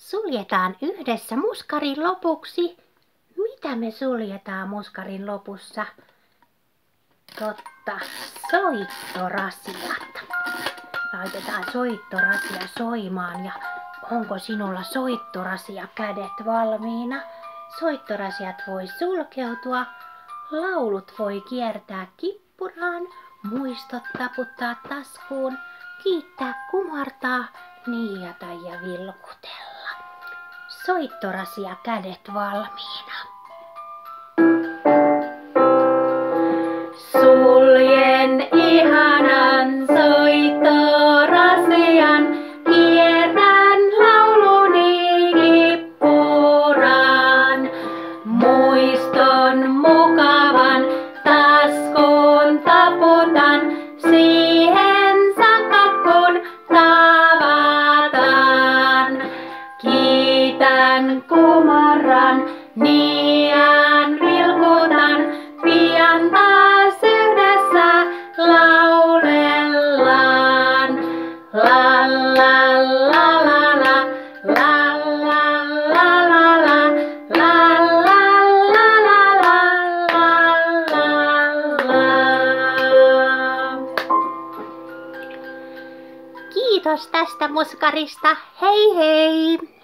Suljetaan yhdessä muskarin lopuksi. Mitä me suljetaan muskarin lopussa? Totta, soittorasiat. Laitetaan soittorasia soimaan ja onko sinulla soittorasia kädet valmiina? Soittorasiat voi sulkeutua, laulut voi kiertää kippuraan, muistot taputtaa taskuun, kiittää kumartaa, niiata ja vilkutella. Soittorasia kädet valmiina. Suljen ihanan soittorasian, kierrän lauluni kippuraan. Muiston mukavan taskuun taputan, siihen saakka kun tavataan. Kiitän, kumarran, niian, vilkutan, pian taas yhdessä laulellaan. La la la la la, la la la la la, la la la la la, la. Kiitos tästä muskarista. Hei hei!